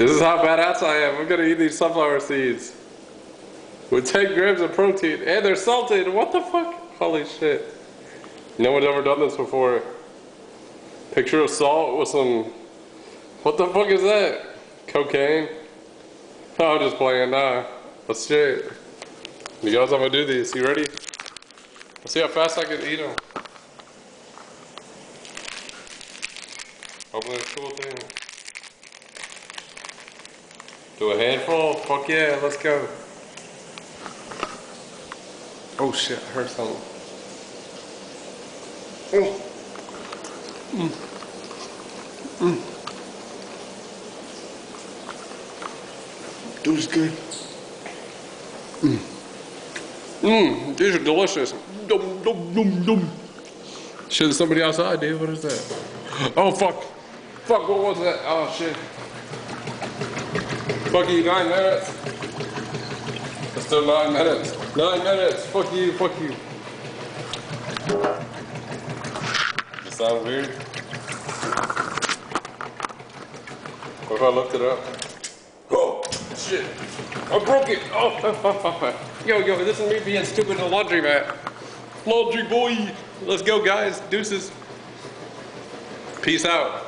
This is how badass I am. I'm gonna eat these sunflower seeds. With 10 grams of protein. And they're salted. What the fuck? Holy shit. No one's ever done this before. Picture of salt with some... What the fuck is that? Cocaine? Oh, I'm just playing. Nah. That's shit. You guys, I'm gonna do these. You ready? Let's see how fast I can eat them. Open this cool thing. Do a handful? Fuck yeah, let's go. Oh shit, I heard something. Oh. Dude's good. These are delicious. Dum, dum, dum, dum. Shit, there's somebody outside, dude. What is that? Oh, fuck. Fuck, what was that? Oh, shit. Fuck you, 9 minutes. It's still 9 minutes. 9 minutes. Fuck you, fuck you. Does it sound weird? What if I lift it up? Oh, shit. I broke it. Oh, yo, this is me being stupid in the laundry mat. Laundry boy. Let's go, guys. Deuces. Peace out.